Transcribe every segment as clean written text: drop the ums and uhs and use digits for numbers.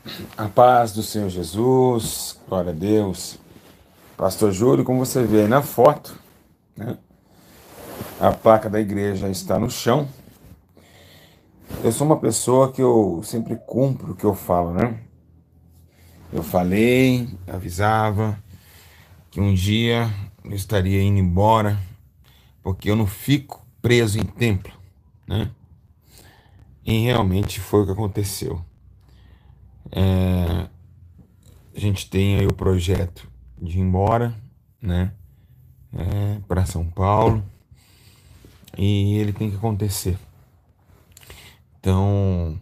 A paz do Senhor Jesus, glória a Deus. Pastor Júlio, como você vê aí na foto, né, a placa da igreja está no chão. Eu sou uma pessoa que eu sempre cumpro o que eu falo, né? Eu falei, avisava que um dia eu estaria indo embora, porque eu não fico preso em templo, né? E realmente foi o que aconteceu. A gente tem aí o projeto de ir embora, né, para São Paulo, e ele tem que acontecer. Então,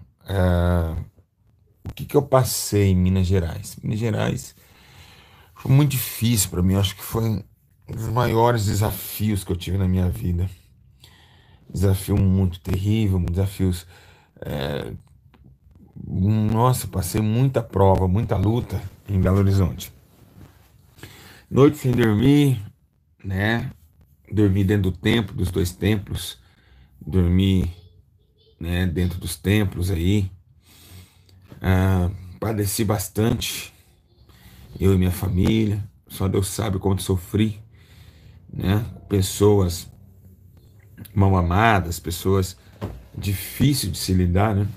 o que eu passei em Minas Gerais? Minas Gerais foi muito difícil para mim. Eu acho que foi um dos maiores desafios que eu tive na minha vida. Desafio muito terrível, desafios. Nossa, passei muita prova, muita luta em Belo Horizonte. Noite sem dormir, né? Dormi dentro do templo, dos dois templos. Dormi, né, dentro dos templos aí. Padeci bastante, eu e minha família. Só Deus sabe quanto sofri, né? Pessoas mal amadas, pessoas difíceis de se lidar, né?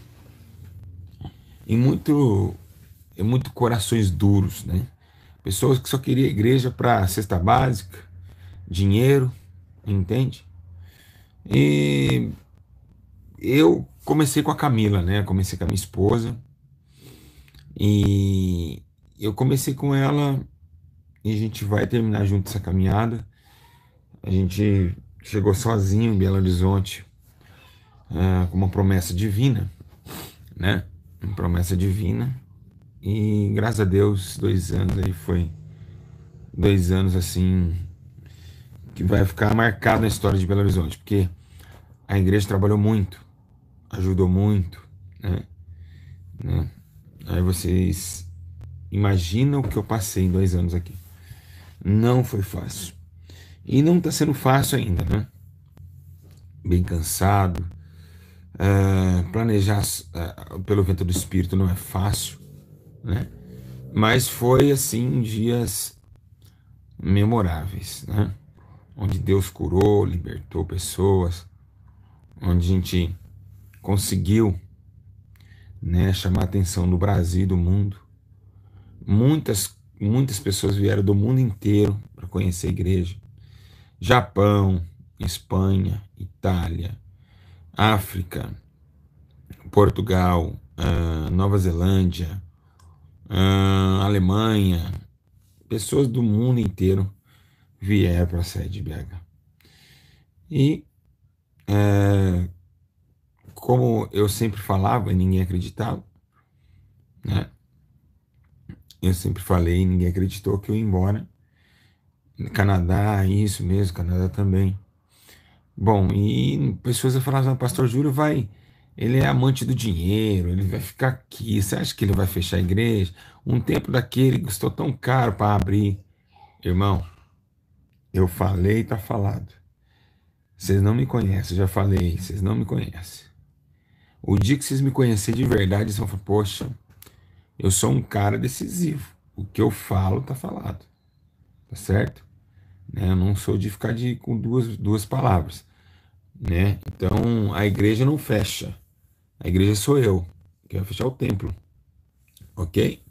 E muito corações duros, né? Pessoas que só queriam igreja para cesta básica, dinheiro, entende? E eu comecei com a Camila, né? Comecei com a minha esposa e eu comecei com ela e a gente vai terminar junto essa caminhada. A gente chegou sozinho em Belo Horizonte, com uma promessa divina, né? Uma promessa divina. E graças a Deus, 2 anos aí foi 2 anos assim que vai ficar marcado na história de Belo Horizonte, porque a igreja trabalhou muito, ajudou muito, né? né? Aí vocês imaginam o que eu passei em 2 anos aqui. Não foi fácil. E não está sendo fácil ainda, né? Bem cansado. Planejar pelo vento do Espírito não é fácil, né? Mas foi assim dias memoráveis, né? Onde Deus curou, libertou pessoas, onde a gente conseguiu, né, chamar a atenção do Brasil e do mundo. Muitas pessoas vieram do mundo inteiro para conhecer a igreja. Japão, Espanha, Itália, África, Portugal, Nova Zelândia, Alemanha, pessoas do mundo inteiro vieram para a sede de BH. E como eu sempre falava e ninguém acreditava, né? Eu sempre falei e ninguém acreditou que eu ia embora. Canadá, isso mesmo, Canadá também. Bom, e pessoas falavam, Pastor Júlio vai, ele é amante do dinheiro, ele vai ficar aqui, você acha que ele vai fechar a igreja? Um tempo daquele custou tão caro para abrir. Irmão, eu falei, tá falado. Vocês não me conhecem, eu já falei, vocês não me conhecem. O dia que vocês me conhecerem de verdade, vocês vão falar, poxa, eu sou um cara decisivo. O que eu falo, tá falado. Tá certo? Né? Eu não sou de ficar com duas palavras. Né? Então, a igreja não fecha. A igreja sou eu, que vai fechar o templo. Ok?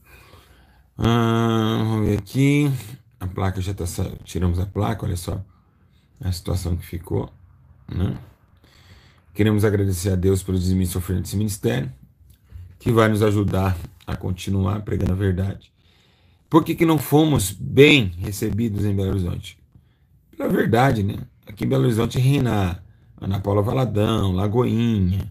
Vamos ver aqui. A placa já está. Tiramos a placa, olha só a situação que ficou. Né? Queremos agradecer a Deus pelo dízimo e oferta desse ministério, que vai nos ajudar a continuar pregando a verdade. Por que não fomos bem recebidos em Belo Horizonte? Pela verdade, né? Aqui em Belo Horizonte reina Ana Paula Valadão, Lagoinha,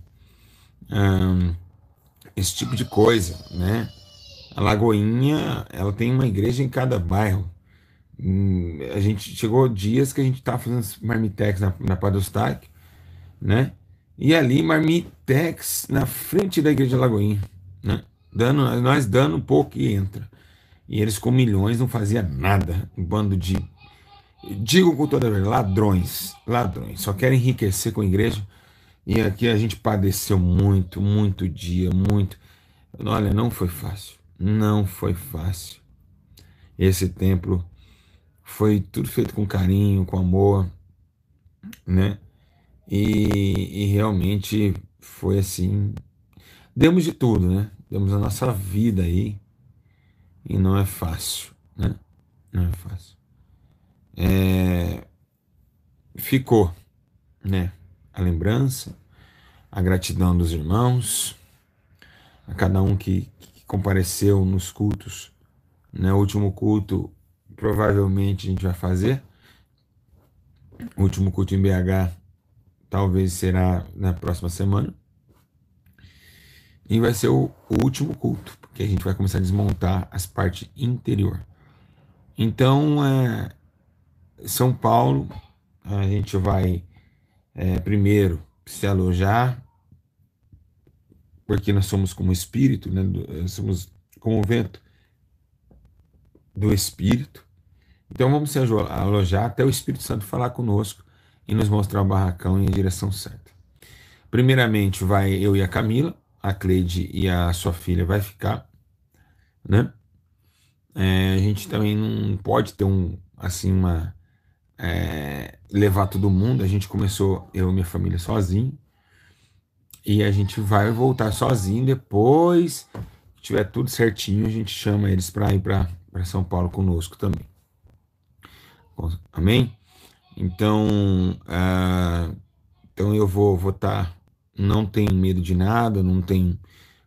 esse tipo de coisa, né? A Lagoinha, ela tem uma igreja em cada bairro. A gente chegou dias que a gente estava fazendo marmitex na Padostag, né? E ali marmitex na frente da igreja da Lagoinha, né? Nós dando um pouco e entra. E eles com milhões não fazia nada. Um bando de, digo com toda a verdade, ladrões, ladrões. Só querem enriquecer com a igreja. E aqui a gente padeceu muito, muito dia, muito. Olha, não foi fácil. Não foi fácil. Esse templo foi tudo feito com carinho, com amor, né? E realmente foi assim. Demos de tudo, né? Demos a nossa vida aí. E não é fácil, né? Não é fácil. Ficou, né? A lembrança, a gratidão dos irmãos, a cada um que compareceu nos cultos, né? O último culto, provavelmente a gente vai fazer. O último culto em BH talvez será na próxima semana. E vai ser o último culto, porque a gente vai começar a desmontar as partes interior. Então, São Paulo, a gente vai primeiro se alojar, porque nós somos como espírito, né? Somos como o vento do espírito. Então vamos se alojar até o Espírito Santo falar conosco e nos mostrar o barracão e a direção certa. Primeiramente vai eu e a Camila, a Cleide e a sua filha vai ficar, né? A gente também não pode ter assim, levar todo mundo. A gente começou, eu e minha família, sozinho, e a gente vai voltar sozinho depois que tiver tudo certinho. A gente chama eles para ir para São Paulo conosco também. Amém? Então, então eu vou votar. Não tenho medo de nada, não tenho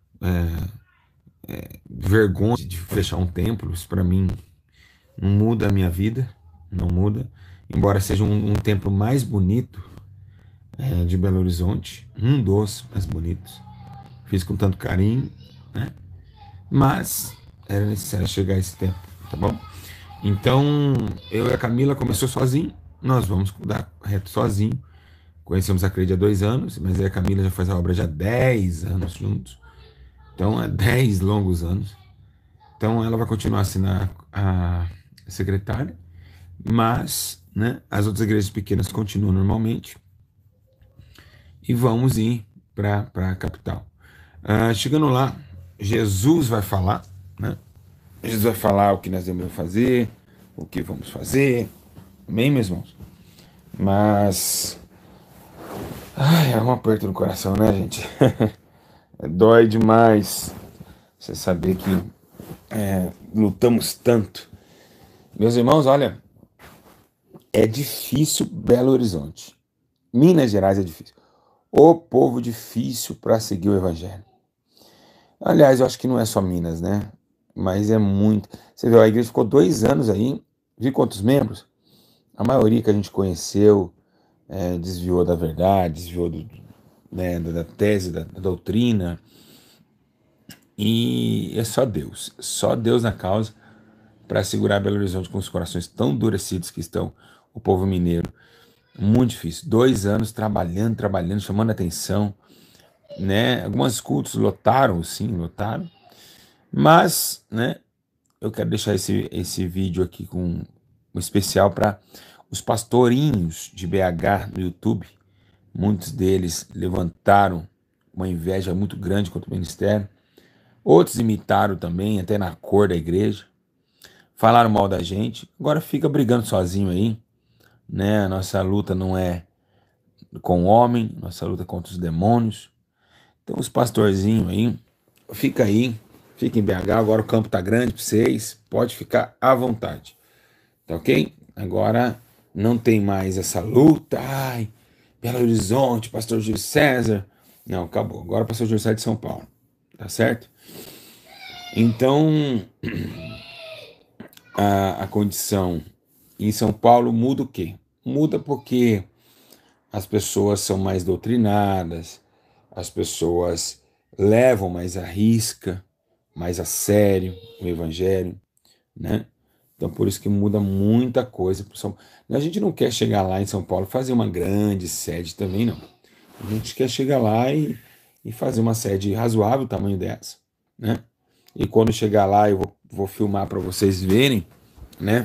vergonha de fechar um templo. Isso para mim não muda a minha vida, não muda. Embora seja um templo mais bonito de Belo Horizonte, um dos mais bonitos. Fiz com tanto carinho, né? Mas era necessário chegar a esse tempo, tá bom? Então, eu e a Camila começou sozinho, nós vamos dar reto sozinho. Conhecemos a Cleide há 2 anos, mas aí a Camila já faz a obra já há 10 anos juntos. Então, 10 longos anos. Então, ela vai continuar sendo a secretária, mas, né, as outras igrejas pequenas continuam normalmente e vamos ir para a capital. Chegando lá, Jesus vai falar, né? Jesus vai falar o que nós devemos fazer, o que vamos fazer. Amém, meus irmãos? Mas é um aperto no coração, né, gente? Dói demais você saber que lutamos tanto. Meus irmãos, olha, é difícil Belo Horizonte. Minas Gerais é difícil. O povo difícil para seguir o evangelho. Aliás, eu acho que não é só Minas, né? Mas é muito. Você viu, a igreja ficou 2 anos aí. Viu quantos membros? A maioria que a gente conheceu desviou da verdade, desviou da tese, da doutrina. E é só Deus na causa para segurar Belo Horizonte com os corações tão endurecidos que estão o povo mineiro. Muito difícil. 2 anos trabalhando, chamando atenção, né? Alguns cultos lotaram, sim, lotaram. Mas, né? Eu quero deixar esse vídeo aqui com um especial para os pastorinhos de BH no YouTube. Muitos deles levantaram uma inveja muito grande contra o ministério. Outros imitaram também, até na cor da igreja. Falaram mal da gente. Agora fica brigando sozinho aí, né? A nossa luta não é com o homem, nossa luta é contra os demônios. Então os pastorzinhos aí, fica em BH. Agora o campo tá grande para vocês, pode ficar à vontade, tá ok? Agora não tem mais essa luta. Ai, Belo Horizonte, pastor Júlio César. Não, acabou. Agora o pastor Júlio César de São Paulo, tá certo? Então a condição em São Paulo muda o quê? Muda porque as pessoas são mais doutrinadas, as pessoas levam mais à risca, mais a sério o evangelho, né? Então por isso que muda muita coisa pro São Paulo. A gente não quer chegar lá em São Paulo e fazer uma grande sede também, não. A gente quer chegar lá e fazer uma sede razoável, o tamanho dessa, né? E quando chegar lá eu vou filmar para vocês verem, né?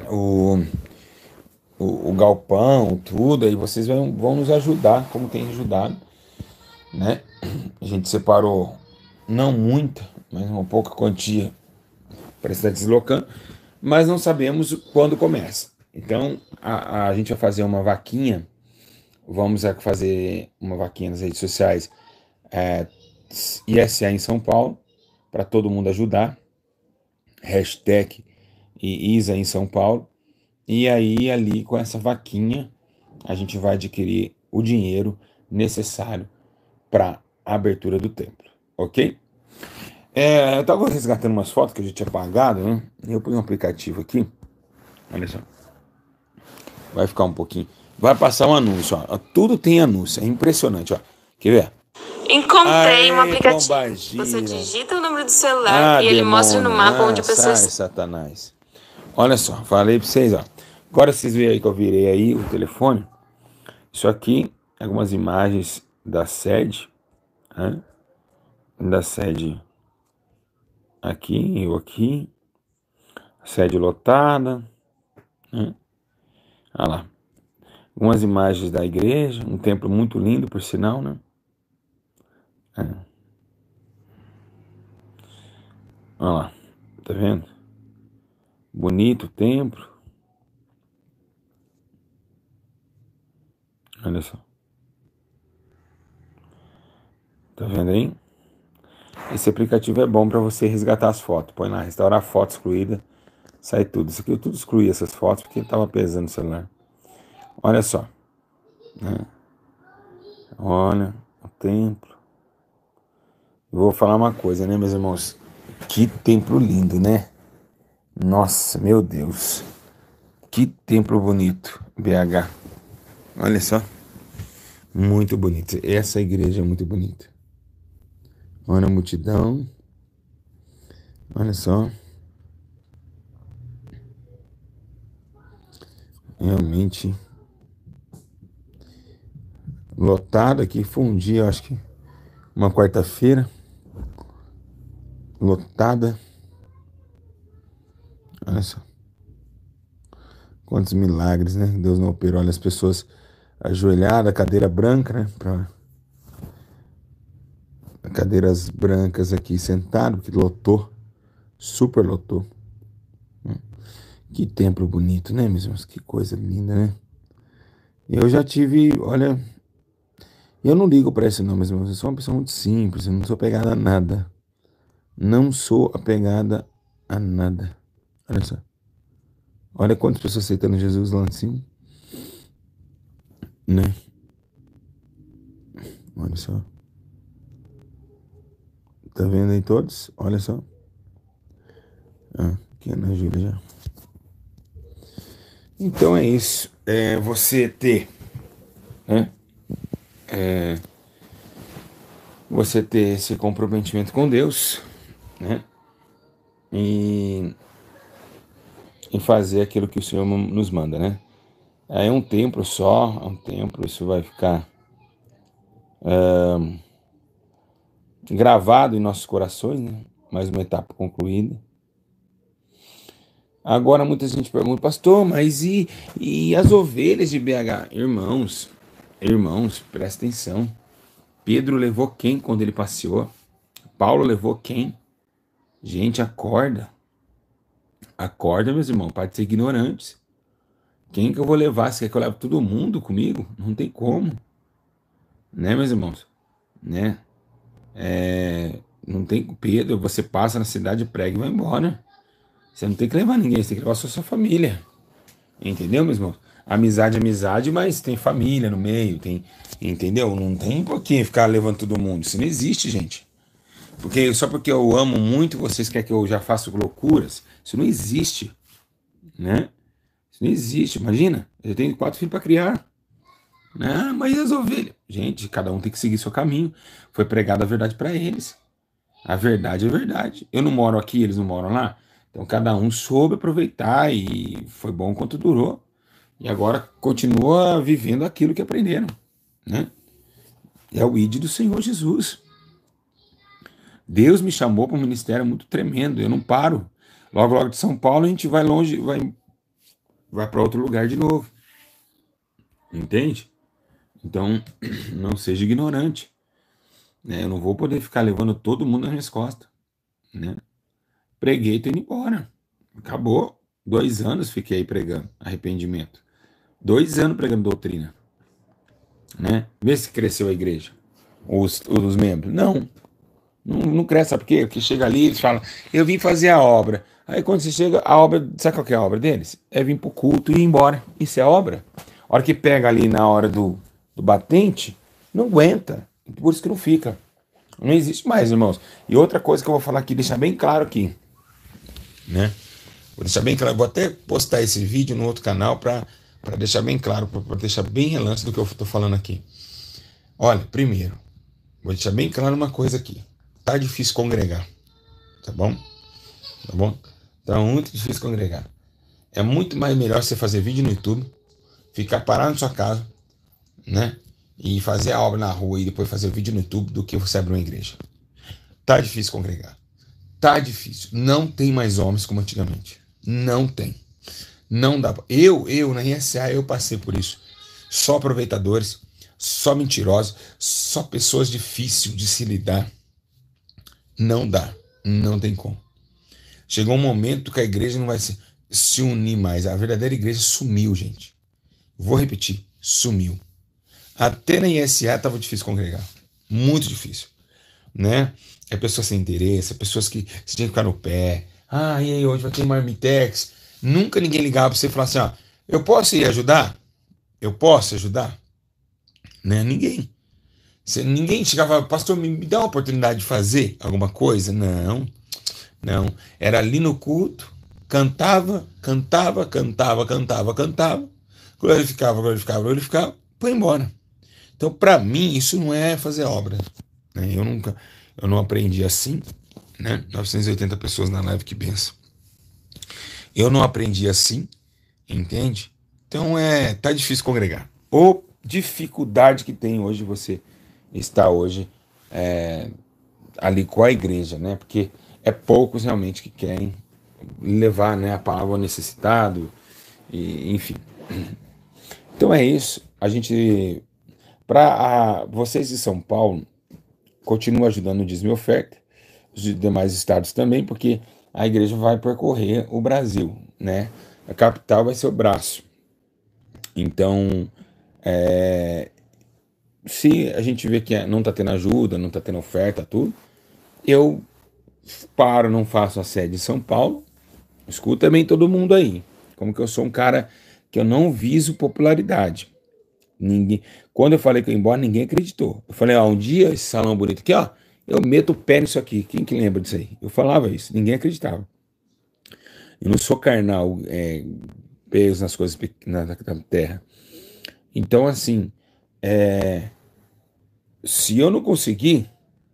O galpão, tudo, aí vocês vão nos ajudar, como tem ajudado, né? A gente separou não muita, mas uma pouca quantia para estar deslocando, mas não sabemos quando começa. Então, a gente vai fazer uma vaquinha, vamos fazer uma vaquinha nas redes sociais, é, ISA em São Paulo, para todo mundo ajudar, hashtag ISA em São Paulo, e aí ali com essa vaquinha a gente vai adquirir o dinheiro necessário para a abertura do templo, ok? Eu estava resgatando umas fotos que a gente tinha apagado, né? Eu pus um aplicativo aqui, olha só, vai ficar um pouquinho, vai passar um anúncio, ó. Tudo tem anúncio, é impressionante, ó. Quer ver? Encontrei um Aê, aplicativo. pombagira. Você digita o número do celular e ele mostra no mapa onde a pessoa sai, está. Satanás. Olha só, falei para vocês, ó. Agora vocês veem aí que eu virei aí o telefone. Isso aqui, algumas imagens da sede, né? Da sede aqui, eu aqui, sede lotada, né? Olha lá. Algumas imagens da igreja, um templo muito lindo, por sinal, né? Olha lá, tá vendo? Bonito o templo. Olha só. Tá vendo aí? Esse aplicativo é bom para você resgatar as fotos. Põe lá, restaurar foto excluída, sai tudo. Isso aqui eu tudo excluí essas fotos porque tava pesando o celular. Olha só, né? Olha o templo. Eu vou falar uma coisa, né, meus irmãos? Que templo lindo, né? Nossa, meu Deus. Que templo bonito, BH. Olha só. Muito bonito. Essa igreja é muito bonita. Olha a multidão. Olha só. Realmente lotado aqui. Foi um dia, acho que uma quarta-feira. Lotada. Olha só. Quantos milagres, né? Deus não operou. Olha as pessoas ajoelhadas, cadeira branca, né? Cadeiras brancas aqui sentado, que lotou. Super lotou. Que templo bonito, né, meus irmãos? Que coisa linda, né? Eu já tive, olha, eu não ligo para isso não, meus irmãos. Eu sou uma pessoa muito simples, eu não sou apegada a nada. Não sou apegada a nada. Olha só. Olha quantas pessoas aceitando Jesus lá em cima, né? Olha só. Tá vendo aí todos? Olha só. Aqui é na Júlia já. Então é isso. Você ter, né? Você ter esse comprometimento com Deus, né? E, e fazer aquilo que o Senhor nos manda, né? É um templo só, é um templo, isso vai ficar gravado em nossos corações, né? Mais uma etapa concluída. Agora muita gente pergunta, pastor, mas e as ovelhas de BH? Irmãos, presta atenção. Pedro levou quem quando ele passeou? Paulo levou quem? Gente, acorda. Acorda, meus irmãos, para de ser ignorantes. Quem que eu vou levar? Você quer que eu leve todo mundo comigo? Não tem como. Né, meus irmãos? Né? Não tem Pedro, você passa na cidade, prega e vai embora. Você não tem que levar ninguém, você tem que levar só sua família. Entendeu, meus irmãos? Amizade é amizade, mas tem família no meio, tem. Entendeu? Não tem por que ficar levando todo mundo. Isso não existe, gente. Só porque eu amo muito, vocês querem que eu já faça loucuras? Isso não existe, né? Isso não existe. Imagina, eu tenho 4 filhos para criar. Ah, mas e as ovelhas? Gente, cada um tem que seguir seu caminho. Foi pregada a verdade para eles. A verdade é verdade. Eu não moro aqui, eles não moram lá. Então cada um soube aproveitar e foi bom enquanto durou. E agora continua vivendo aquilo que aprenderam, né? É o ID do Senhor Jesus. Deus me chamou para um ministério muito tremendo. Eu não paro. Logo, logo de São Paulo a gente vai longe, vai para outro lugar de novo. Entende? Então, não seja ignorante. né? Eu não vou poder ficar levando todo mundo nas minhas costas, né? Preguei e tô indo embora. Acabou. 2 anos fiquei aí pregando arrependimento. 2 anos pregando doutrina, né? Vê se cresceu a igreja, os membros. Não cresce, sabe por quê? Porque chega ali, eles falam, eu vim fazer a obra. Aí quando você chega, a obra, sabe qual que é a obra deles? É vir pro culto e ir embora. Isso é obra. A hora que pega ali na hora do batente, não aguenta. Por isso que não fica. Não existe mais, irmãos. E outra coisa que eu vou falar aqui, deixar bem claro aqui, né? Vou deixar bem claro, vou até postar esse vídeo no outro canal para deixar bem claro, para deixar bem relance do que eu estou falando aqui. Olha, primeiro, vou deixar bem claro uma coisa aqui. Tá difícil congregar, tá bom? Tá bom? Tá muito difícil congregar. É muito mais melhor você fazer vídeo no YouTube, ficar parado na sua casa, né? E fazer a obra na rua e depois fazer o vídeo no YouTube do que você abrir uma igreja. Tá difícil congregar. Tá difícil. Não tem mais homens como antigamente. Não tem. Não dá. Eu na ISA, eu passei por isso. Só aproveitadores, só mentirosos, só pessoas difíceis de se lidar. Não dá. Não tem como. Chegou um momento que a igreja não vai se unir mais. A verdadeira igreja sumiu, gente. Vou repetir. Sumiu. Até na ISA estava difícil congregar. Muito difícil. Né? É pessoas sem interesse, pessoas que você tinha que ficar no pé. Ah, e aí, hoje vai ter marmitex. Nunca ninguém ligava para você e falava assim, ó, eu posso ir ajudar? Eu posso ajudar? Né? Ninguém. Ninguém chegava, pastor, me dá uma oportunidade de fazer alguma coisa? Não. Era ali no culto, cantava, glorificava, foi embora. Então, para mim, isso não é fazer obra. Né? Eu não aprendi assim, né? 980 pessoas na live, que benção. Eu não aprendi assim, entende? Então tá difícil congregar. Ou dificuldade que tem hoje você estar hoje ali com a igreja, né? Porque é poucos realmente que querem levar, né, a palavra ao necessitado, e, enfim. Então é isso. A gente, para vocês de São Paulo, continua ajudando no dízimo e oferta, os demais estados também, porque a igreja vai percorrer o Brasil, né? A capital vai ser o braço. Então, se a gente vê que não está tendo ajuda, não está tendo oferta, tudo, eu paro, não faço a sede em São Paulo, escuta também todo mundo aí, como que eu sou um cara que eu não viso popularidade. Quando eu falei que eu ia embora, ninguém acreditou. Eu falei, um dia esse salão bonito aqui, ó, eu meto o pé nisso aqui. Quem que lembra disso aí? Eu falava isso, ninguém acreditava. Eu não sou carnal, peso nas coisas da terra. Então, assim, se eu não conseguir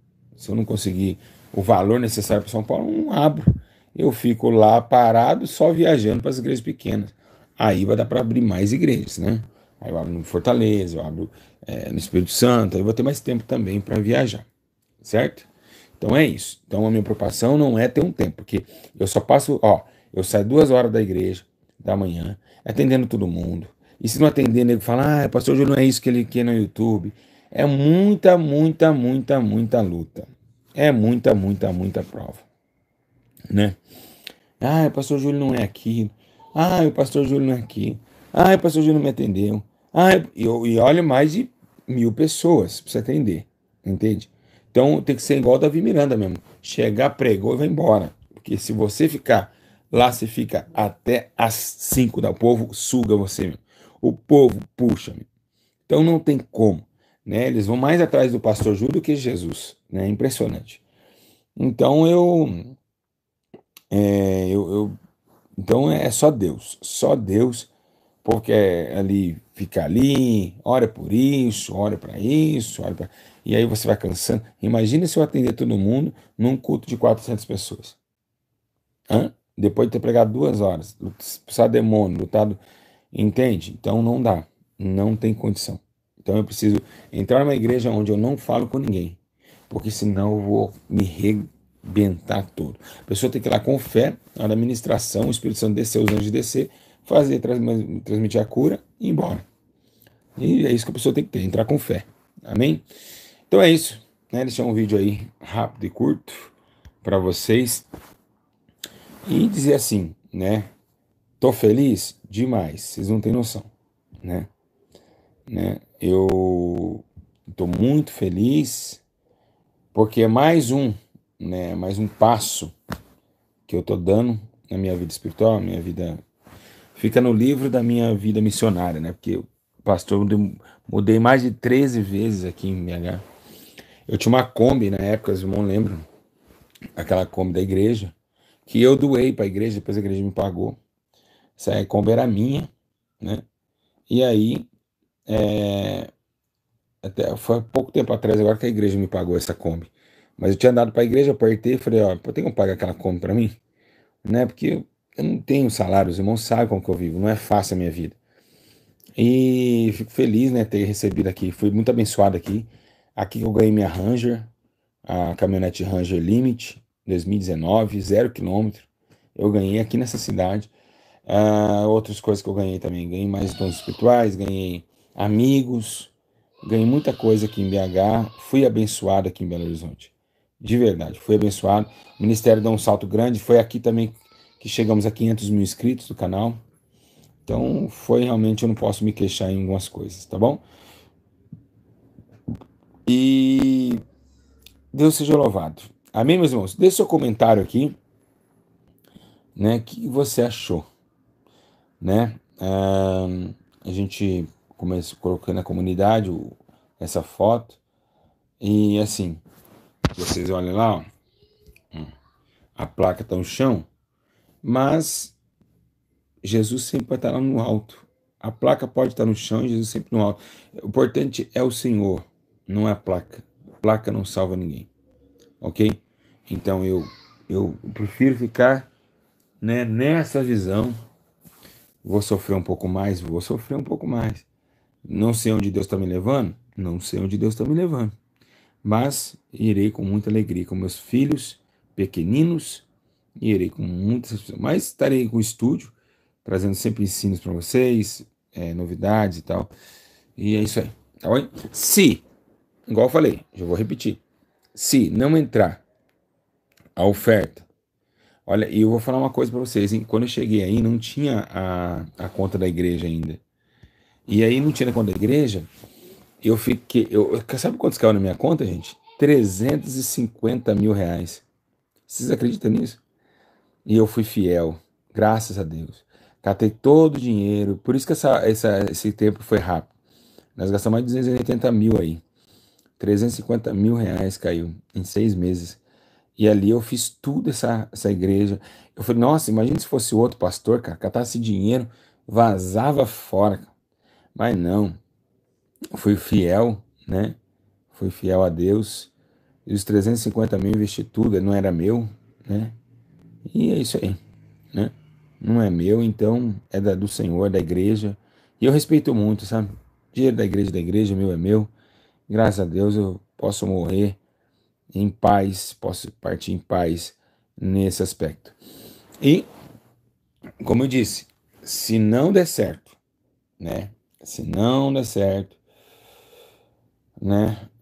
o valor necessário para São Paulo, eu não abro. Eu fico lá parado, só viajando para as igrejas pequenas. Aí vai dar para abrir mais igrejas, né? Aí eu abro no Fortaleza, eu abro no Espírito Santo, aí eu vou ter mais tempo também para viajar, certo? Então é isso. Então a minha preocupação não é ter um tempo, porque eu só passo, eu saio 2 horas da igreja da manhã, atendendo todo mundo. E se não atender, nego fala, pastor Júlio, não é isso que ele quer no YouTube. É muita luta. É muita prova, né? O pastor Júlio não é aquilo. O pastor Júlio não é aquilo. O pastor Júlio não me atendeu. E olha, mais de 1.000 pessoas para você atender, entende? Então tem que ser igual o Davi Miranda mesmo. Chegar, pregou e vai embora. Porque se você ficar lá, você fica até às 5 da. O povo suga você mesmo. O povo puxa mesmo. Então não tem como, né? Eles vão mais atrás do pastor Júlio do que Jesus, né? Impressionante. Então então é só Deus, porque ali fica ali, ora por isso, ora para isso, e aí você vai cansando. Imagina se eu atender todo mundo num culto de 400 pessoas. Depois de ter pregado 2 horas, expulsar demônio, lutado, entende? Então não dá, não tem condição. Então eu preciso entrar numa igreja onde eu não falo com ninguém, porque senão eu vou me arrebentar todo. A pessoa tem que ir lá com fé, na administração, o Espírito Santo descer, os anjos descer, transmitir a cura e ir embora. E é isso que a pessoa tem que ter, entrar com fé. Amém? Então é isso. né, deixar um vídeo aí rápido e curto para vocês e dizer assim, né? Tô feliz demais, vocês não têm noção, né? Eu tô muito feliz porque é mais um, né? Mais um passo que eu tô dando na minha vida espiritual, minha vida fica no livro da minha vida missionária, né? Porque o pastor mudei mais de 13 vezes aqui em BH. Eu tinha uma Kombi na época, os irmãos lembram, aquela Kombi da igreja, que eu doei para a igreja, depois a igreja me pagou. Essa Kombi era minha, né? E aí, até foi há pouco tempo atrás, agora que a igreja me pagou essa Kombi. Mas eu tinha dado para a igreja, apertei e falei, ó, tem como pagar aquela Kombi para mim? Né? Porque eu não tenho salário, os irmãos sabem como que eu vivo, não é fácil a minha vida. E fico feliz, né, ter recebido aqui, fui muito abençoado aqui. Aqui que eu ganhei minha Ranger, a caminhonete Ranger Limit 2019, 0 km. Eu ganhei aqui nessa cidade. Outras coisas que eu ganhei também. Ganhei mais dons espirituais, ganhei amigos, ganhei muita coisa aqui em BH. Fui abençoado aqui em Belo Horizonte. De verdade, fui abençoado. O ministério deu um salto grande. Foi aqui também que chegamos a 500 mil inscritos do canal. Então, foi realmente, eu não posso me queixar em algumas coisas, tá bom? E Deus seja louvado. Amém, meus irmãos? Deixe seu comentário aqui, né? O que você achou, né? A gente começou, coloquei na comunidade essa foto e assim, vocês olham lá, ó, a placa está no chão, mas Jesus sempre vai estar lá no alto. A placa pode estar no chão e Jesus sempre no alto. O importante é o Senhor, não é a placa. A placa não salva ninguém, ok? Então eu prefiro ficar, né, nessa visão. Vou sofrer um pouco mais, vou sofrer um pouco mais. Não sei onde Deus está me levando, não sei onde Deus está me levando, mas irei com muita alegria com meus filhos pequeninos, e irei com muitas, mas estarei com o estúdio trazendo sempre ensinos para vocês, novidades e tal. E é isso aí, tá bom? Se, igual eu falei, já vou repetir, se não entrar a oferta, olha, e eu vou falar uma coisa para vocês, hein? Quando eu cheguei aí, não tinha a conta da igreja ainda. E aí não tinha na conta da igreja, eu fiquei. Sabe quantos caiu na minha conta, gente? 350 mil reais. Vocês acreditam nisso? E eu fui fiel, graças a Deus. Catei todo o dinheiro, por isso que esse tempo foi rápido. Nós gastamos mais de 280 mil aí. 350 mil reais caiu em 6 meses. E ali eu fiz tudo essa igreja. Eu falei, nossa, imagina se fosse outro pastor, cara, catasse dinheiro, vazava fora. Mas não, fui fiel, né? Fui fiel a Deus. E os 350 mil investi tudo, não era meu, né? E é isso aí, né? Não é meu, então é do Senhor, da igreja. E eu respeito muito, sabe? Dinheiro da igreja, meu é meu. Graças a Deus eu posso morrer em paz, posso partir em paz nesse aspecto. E, como eu disse, se não der certo, né? Se não der certo, né?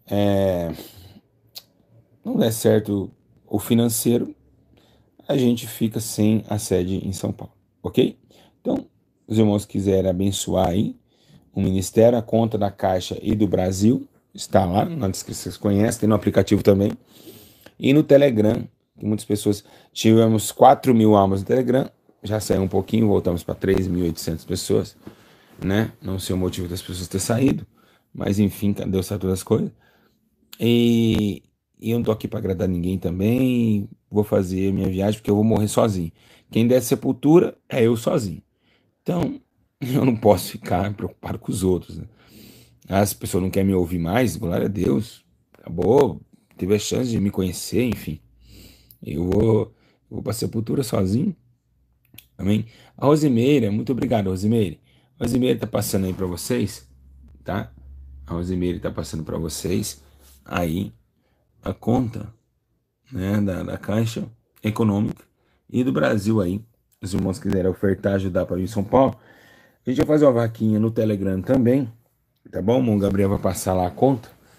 Não der certo o financeiro, a gente fica sem a sede em São Paulo, ok? Então, os irmãos quiserem abençoar aí o ministério, a conta da Caixa e do Brasil, está lá na descrição, vocês conhecem, tem no aplicativo também. E no Telegram, que muitas pessoas, tivemos 4 mil almas no Telegram, já saiu um pouquinho, voltamos para 3.800 pessoas, né? Não sei o motivo das pessoas terem saído, mas enfim, Deus sabe todas as coisas. E eu não tô aqui para agradar ninguém também, vou fazer minha viagem porque eu vou morrer sozinho. Quem der sepultura é eu sozinho. Então, eu não posso ficar preocupado com os outros, né? As pessoas não querem me ouvir mais, glória a Deus, acabou, teve a chance de me conhecer, enfim. Eu vou para a sepultura sozinho, amém? A Rosimeira, muito obrigado, Rosimeire. A Rosimeire tá passando aí para vocês, tá? A Rosimeire tá passando para vocês aí a conta, né, da Caixa Econômica e do Brasil aí. Os irmãos quiserem ofertar, ajudar para vir em São Paulo, a gente vai fazer uma vaquinha no Telegram também, tá bom? O irmão Gabriel vai passar lá a conta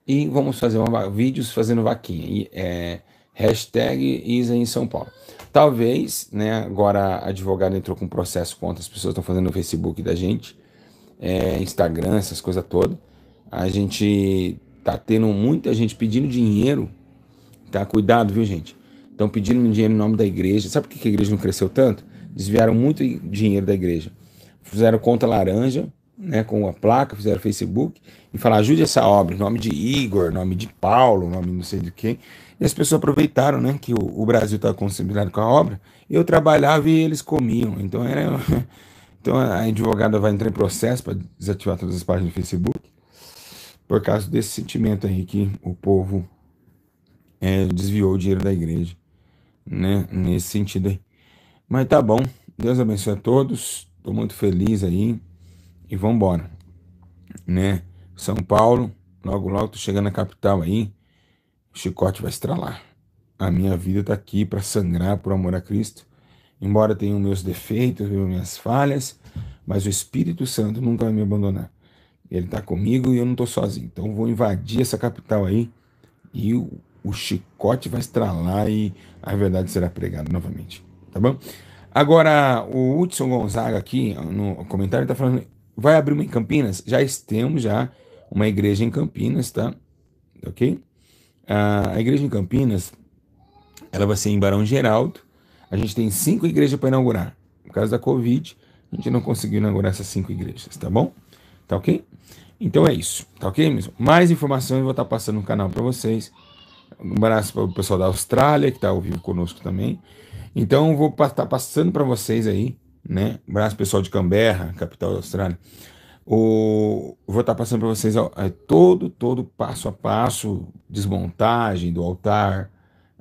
e vamos fazer vídeos fazendo vaquinha. Hashtag Isa em São Paulo. Talvez, né, agora a advogada entrou com um processo contra as pessoas que estão fazendo no Facebook da gente, Instagram, essas coisas todas. A gente tá tendo muita gente pedindo dinheiro, tá? Cuidado, viu, gente? Estão pedindo dinheiro em nome da igreja. Sabe por que a igreja não cresceu tanto? Desviaram muito dinheiro da igreja. Fizeram conta laranja, né, com a placa, fizeram Facebook e falaram, ajude essa obra, nome de Igor, nome de Paulo, nome não sei de quem. E as pessoas aproveitaram, né, que o Brasil estava considerado com a obra. Eu trabalhava e eles comiam. Então então a advogada vai entrar em processo para desativar todas as páginas do Facebook por causa desse sentimento aí que o povo desviou o dinheiro da igreja, né, nesse sentido aí. Mas tá bom, Deus abençoe a todos, tô muito feliz aí e vambora, né? São Paulo, logo logo tô chegando na capital aí, o chicote vai estralar. A minha vida tá aqui para sangrar por amor a Cristo, embora tenha meus defeitos, minhas falhas, mas o Espírito Santo nunca vai me abandonar. Ele tá comigo e eu não tô sozinho. Então vou invadir essa capital aí e o chicote vai estralar e a verdade será pregada novamente, tá bom? Agora, o Hudson Gonzaga aqui no comentário tá falando, vai abrir uma em Campinas? Já temos já uma igreja em Campinas, tá? Ok? A igreja em Campinas, ela vai ser em Barão Geraldo. A gente tem 5 igrejas para inaugurar. Por causa da Covid, a gente não conseguiu inaugurar essas 5 igrejas, tá bom? Tá ok? Então é isso, tá ok mesmo? Mais informações eu vou estar passando no canal para vocês. Um abraço para o pessoal da Austrália, que está ao vivo conosco também. Então, eu vou estar passando para vocês aí, né? Um abraço pessoal de Canberra, capital da Austrália. Vou estar passando para vocês todo passo a passo, desmontagem do altar,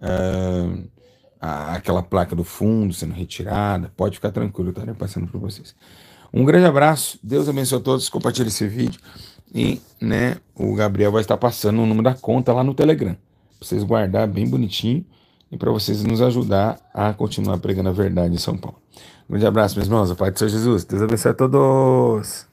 aquela placa do fundo sendo retirada. Pode ficar tranquilo, eu estarei passando para vocês. Um grande abraço, Deus abençoe a todos, compartilhe esse vídeo. E, né, o Gabriel vai estar passando o número da conta lá no Telegram, para vocês guardar bem bonitinho e para vocês nos ajudar a continuar pregando a verdade em São Paulo. Um grande abraço, meus irmãos, a paz do Senhor Jesus, Deus abençoe a todos.